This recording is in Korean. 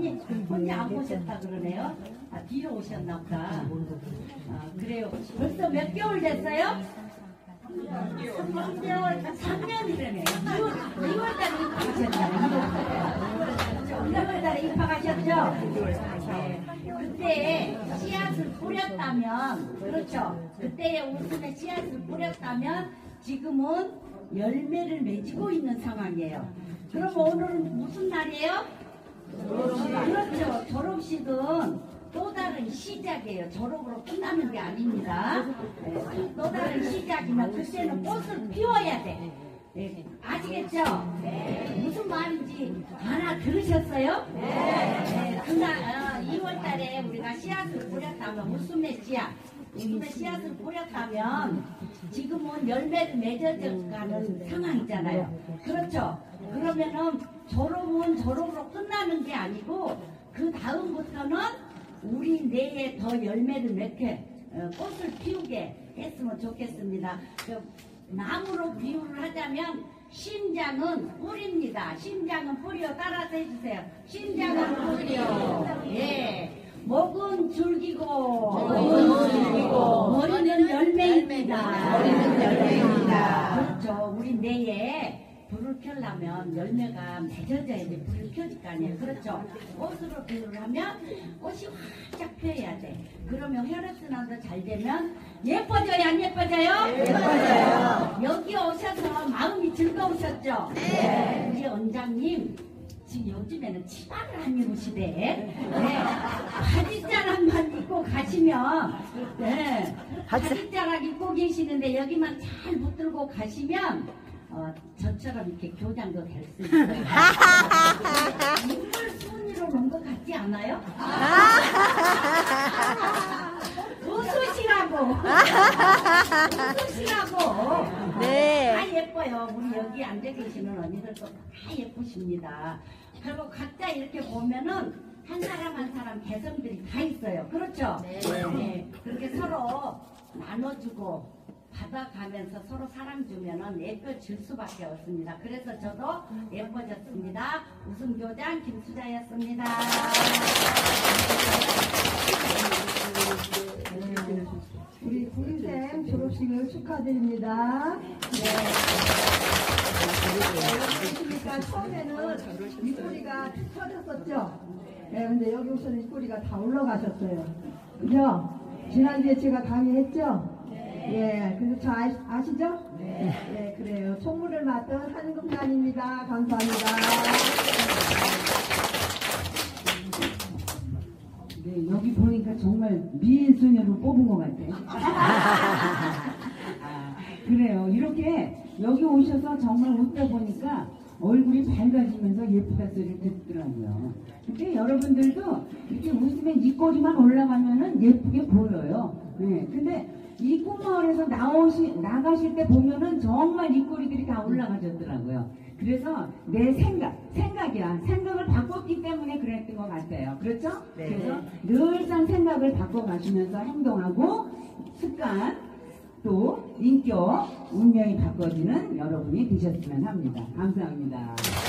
혼자 안 보셨다 그러네요. 아, 뒤로 오셨나 보다. 아, 그래요. 벌써 몇 개월 됐어요? 3년이라네요. 2월달에 입학하셨잖아요. 2월달에 입학하셨죠? 네. 그때 씨앗을 뿌렸다면, 그렇죠? 그때의 웃음에 씨앗을 뿌렸다면 지금은 열매를 맺고 있는 상황이에요. 그럼 오늘은 무슨 날이에요? 졸업식. 그렇죠. 졸업식은 또 다른 시작이에요. 졸업으로 끝나는 게 아닙니다. 또 다른 시작이면 그때는 꽃을 피워야 돼. 네. 아시겠죠? 네. 무슨 말인지 하나 들으셨어요? 네. 그날 2월 달에 우리가 씨앗을 뿌렸다면 웃음의 씨앗. 웃음의 씨앗을 뿌렸다면 지금은 열매를 맺어져 가는 상황이잖아요. 그렇죠? 그러면은 졸업은 졸업으로 끝나는 게 아니고 그 다음부터는 우리 내에 더 열매를 맺게 꽃을 피우게 했으면 좋겠습니다. 나무로 비유를 하자면 심장은 뿌리입니다. 심장은 뿌리요. 따라서 해주세요. 심장은 뿌리요. 예. 목은 줄기고 머리는 열매입니다. 머리는 열매입니다. 그렇죠. 우리 뇌에 불을 켜려면 열매가 맺어져야 돼. 불을 켜질 거 아니에요. 그렇죠. 꽃으로 비유를 하면 꽃이 활짝 펴야 돼. 그러면 혈액순환도 잘 되면 예뻐져요? 안 예뻐져요? 예뻐져요. 여기 오셔서 마음이 즐거우셨죠? 네. 우리 원장님 지금 요즘에는 치마를 안 입으시대. 네. 바지자락만 입고 가시면, 네. 바지자락 입고 계시는데 여기만 잘 붙들고 가시면 저처럼 이렇게 교장도 될 수 있어요. 인물 순위로 놓은 것 같지 않아요? 웃으시라고. 웃으시라고. 네. 다 예뻐요. 우리 여기 앉아 계시는 언니들도 다 예쁘십니다. 그리고 각자 이렇게 보면은 한 사람 한 사람 개성들이 다 있어요. 그렇죠? 네. 네. 그렇게 서로 나눠주고 받아가면서 서로 사랑 주면은 예뻐질 수밖에 없습니다. 그래서 저도 예뻐졌습니다. 웃음교장 김수자였습니다. 우리 구인생 졸업식을 축하드립니다. 네. 그러니까 처음에는 입꼬리가 터졌었죠? 네, 근데 여기 오셔서 입꼬리가 다 올라가셨어요. 그죠? 지난주에 제가 강의했죠? 예, 그래서 잘 아시죠? 네. 예, 그래요. 총무를 맡은 한금관입니다. 감사합니다. 네, 여기 보니까 정말 미인 소녀로 뽑은 것 같아요. 그래요. 이렇게 여기 오셔서 정말 웃다 보니까 얼굴이 밝아지면서 예쁘다 소리를 듣더라고요. 근데 여러분들도 이렇게 웃으면 입꼬리만 올라가면은 예쁘게 보여요. 네. 근데 이 꿈마을에서 나가실 때 보면은 정말 입꼬리들이 다 올라가졌더라고요. 그래서 내 생각이야. 생각을 바꿨기 때문에 그랬던 것 같아요. 그렇죠? 네. 그래서 늘상 생각을 바꿔가시면서 행동하고 습관, 또 인격, 운명이 바꿔지는 여러분이 되셨으면 합니다. 감사합니다.